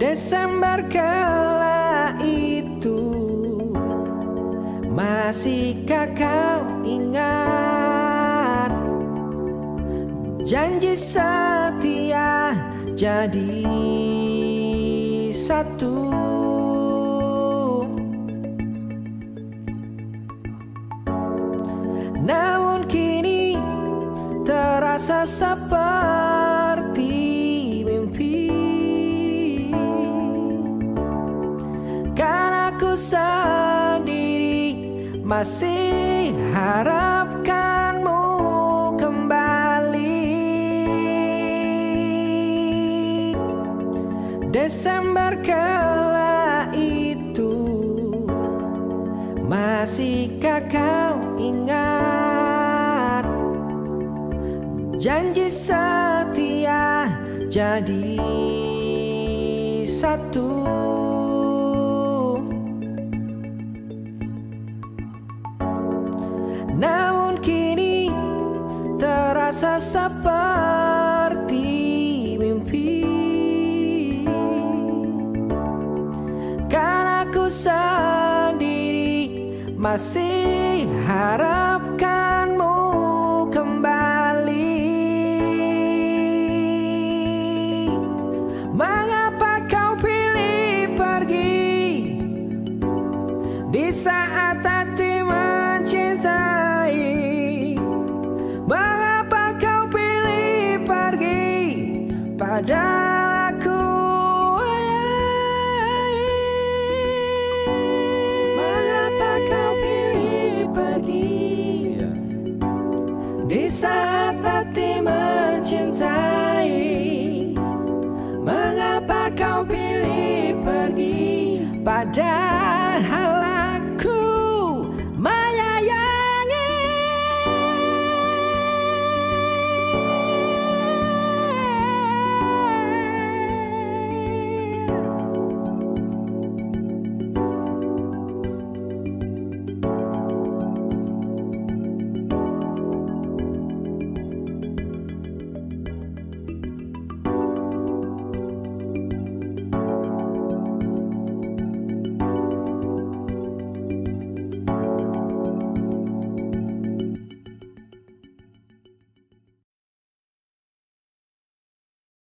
Desember kala itu, masihkah kau ingat janji setia jadi satu? Namun kini terasa seperti mimpi, karena aku sendiri masih harapkanmu kembali. Desember kala itu, masihkah kau ingat janji setia jadi satu? Namun kini terasa seperti mimpi, karena aku sendiri masih harapkanmu kembali. Mengapa kau pilih pergi di saat hati mencintai? Mengapa kau pilih pergi padahal aku di saat hati mencintai? Mengapa kau pilih pergi padahal